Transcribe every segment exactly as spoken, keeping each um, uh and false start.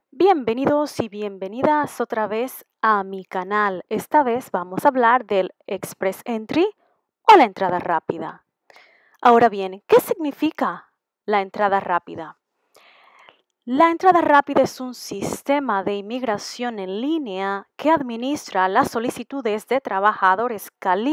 Bienvenidos y bienvenidas otra vez a mi canal. Esta vez vamos a hablar del Express Entry o la entrada rápida. Ahora bien, ¿qué significa la entrada rápida? La entrada rápida es un sistema de inmigración en línea que administra las solicitudes de trabajadores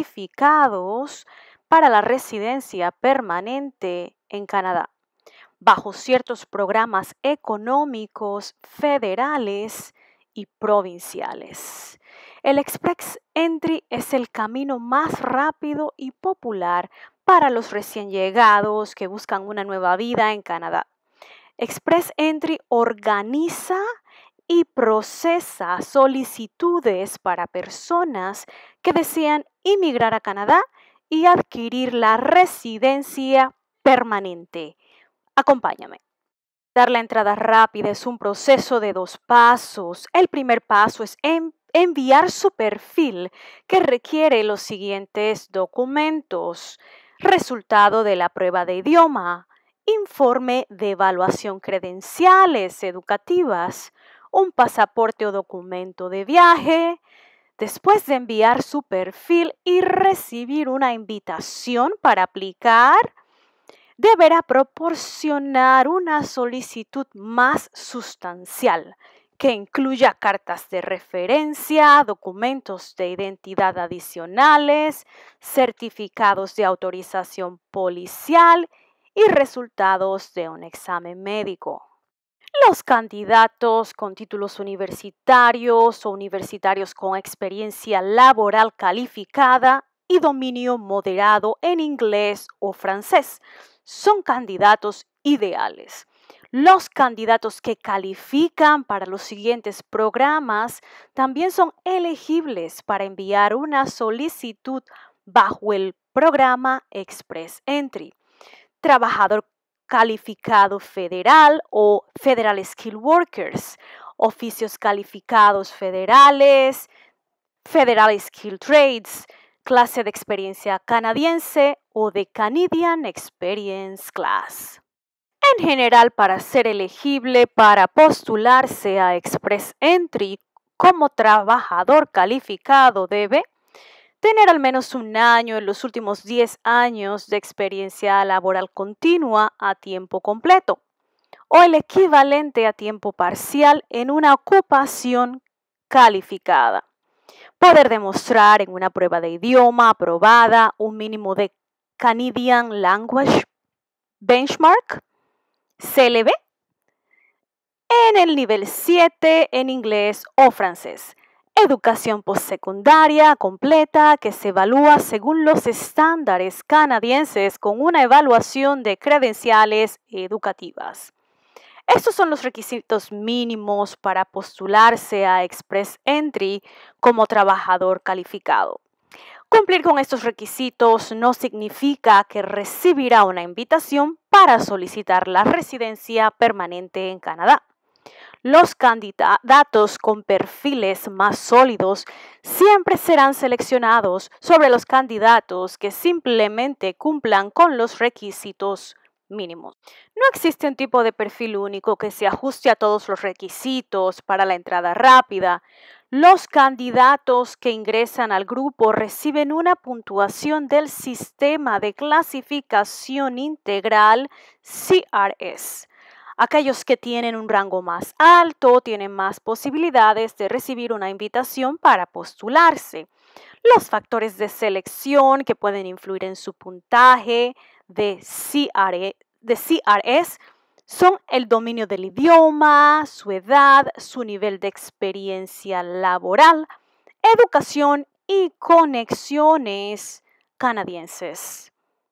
calificados para la residencia permanente en Canadá, bajo ciertos programas económicos federales y provinciales. El Express Entry es el camino más rápido y popular para los recién llegados que buscan una nueva vida en Canadá. Express Entry organiza y procesa solicitudes para personas que desean inmigrar a Canadá y adquirir la residencia permanente. Acompáñame. Dar la entrada rápida es un proceso de dos pasos. El primer paso es en enviar su perfil, que requiere los siguientes documentos: resultado de la prueba de idioma, informe de evaluación credenciales educativas, un pasaporte o documento de viaje. Después de enviar su perfil y recibir una invitación para aplicar, deberá proporcionar una solicitud más sustancial que incluya cartas de referencia, documentos de identidad adicionales, certificados de autorización policial y resultados de un examen médico. Los candidatos con títulos universitarios o universitarios con experiencia laboral calificada y dominio moderado en inglés o francés son candidatos ideales. Los candidatos que califican para los siguientes programas también son elegibles para enviar una solicitud bajo el programa Express Entry. Trabajador calificado federal o Federal Skilled Workers, oficios calificados federales, Federal Skilled Trades, clase de experiencia canadiense o de Canadian Experience Class. En general, para ser elegible para postularse a Express Entry como trabajador calificado, debe tener al menos un año en los últimos diez años de experiencia laboral continua a tiempo completo o el equivalente a tiempo parcial en una ocupación calificada. Poder demostrar en una prueba de idioma aprobada un mínimo de Canadian Language Benchmark, C L B, en el nivel siete en inglés o francés. Educación postsecundaria completa que se evalúa según los estándares canadienses con una evaluación de credenciales educativas. Estos son los requisitos mínimos para postularse a Express Entry como trabajador calificado. Cumplir con estos requisitos no significa que recibirá una invitación para solicitar la residencia permanente en Canadá. Los candidatos con perfiles más sólidos siempre serán seleccionados sobre los candidatos que simplemente cumplan con los requisitos mínimos. No existe un tipo de perfil único que se ajuste a todos los requisitos para la entrada rápida. Los candidatos que ingresan al grupo reciben una puntuación del Sistema de Clasificación Integral C R S. Aquellos que tienen un rango más alto tienen más posibilidades de recibir una invitación para postularse. Los factores de selección que pueden influir en su puntaje de C R S son el dominio del idioma, su edad, su nivel de experiencia laboral, educación y conexiones canadienses.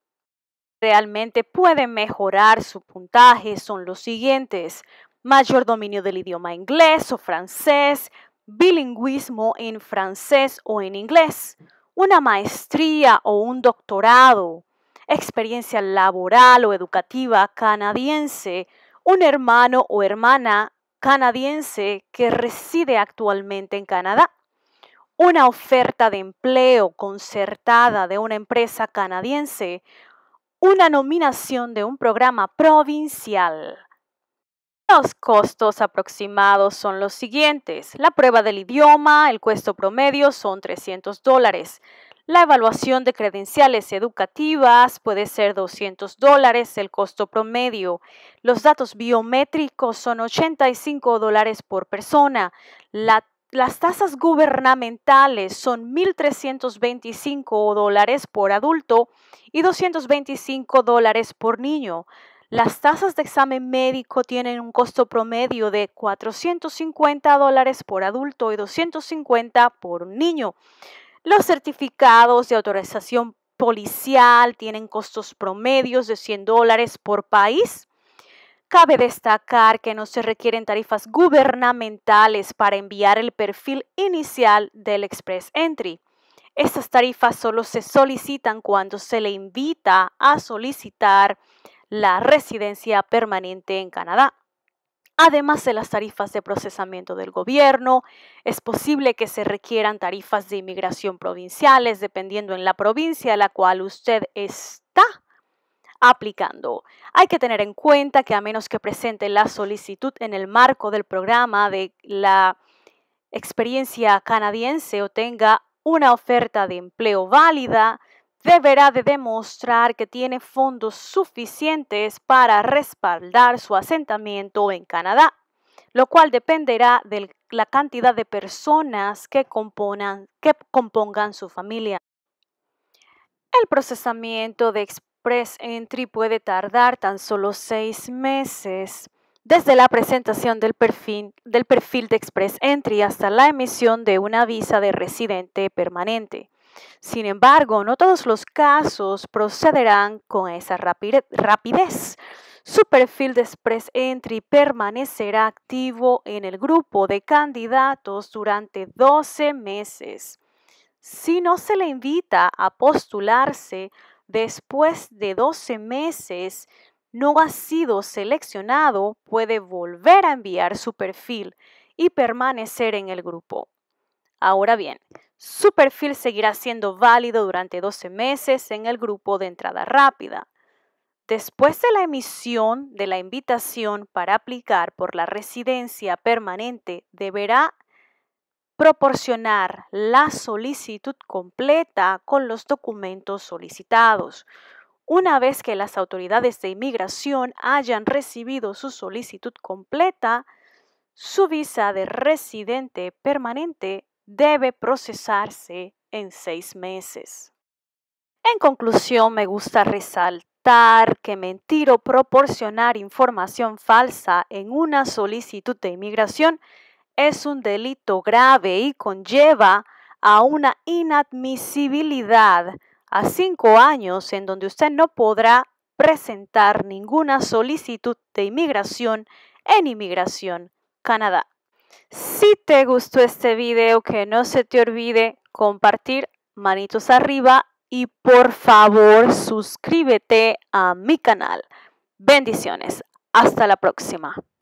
Realmente puede mejorar su puntaje son los siguientes: mayor dominio del idioma inglés o francés, bilingüismo en francés o en inglés, una maestría o un doctorado, experiencia laboral o educativa canadiense, un hermano o hermana canadiense que reside actualmente en Canadá, una oferta de empleo concertada de una empresa canadiense, una nominación de un programa provincial. Los costos aproximados son los siguientes. La prueba del idioma, el costo promedio son trescientos dólares. La evaluación de credenciales educativas puede ser doscientos dólares el costo promedio. Los datos biométricos son ochenta y cinco dólares por persona. La, las tasas gubernamentales son mil trescientos veinticinco dólares por adulto y doscientos veinticinco dólares por niño. Las tasas de examen médico tienen un costo promedio de cuatrocientos cincuenta dólares por adulto y doscientos cincuenta por niño. Los certificados de autorización policial tienen costos promedios de cien dólares por país. Cabe destacar que no se requieren tarifas gubernamentales para enviar el perfil inicial del Express Entry. Estas tarifas solo se solicitan cuando se le invita a solicitar la residencia permanente en Canadá. Además de las tarifas de procesamiento del gobierno, es posible que se requieran tarifas de inmigración provinciales dependiendo en la provincia a la cual usted está aplicando. Hay que tener en cuenta que a menos que presente la solicitud en el marco del programa de la experiencia canadiense o tenga una oferta de empleo válida, deberá de demostrar que tiene fondos suficientes para respaldar su asentamiento en Canadá, lo cual dependerá de la cantidad de personas que componan, que compongan su familia. El procesamiento de Express Entry puede tardar tan solo seis meses, desde la presentación del perfil, del perfil de Express Entry hasta la emisión de una visa de residente permanente. Sin embargo, no todos los casos procederán con esa rapidez. Su perfil de Express Entry permanecerá activo en el grupo de candidatos durante doce meses. Si no se le invita a postularse después de doce meses, no ha sido seleccionado, puede volver a enviar su perfil y permanecer en el grupo. Ahora bien, su perfil seguirá siendo válido durante doce meses en el grupo de entrada rápida. Después de la emisión de la invitación para aplicar por la residencia permanente, deberá proporcionar la solicitud completa con los documentos solicitados. Una vez que las autoridades de inmigración hayan recibido su solicitud completa, su visa de residente permanente debe procesarse en seis meses. En conclusión, me gusta resaltar que mentir o proporcionar información falsa en una solicitud de inmigración es un delito grave y conlleva a una inadmisibilidad a cinco años en donde usted no podrá presentar ninguna solicitud de inmigración en Inmigración Canadá. Si te gustó este video, que no se te olvide compartir, manitos arriba y por favor suscríbete a mi canal. Bendiciones. Hasta la próxima.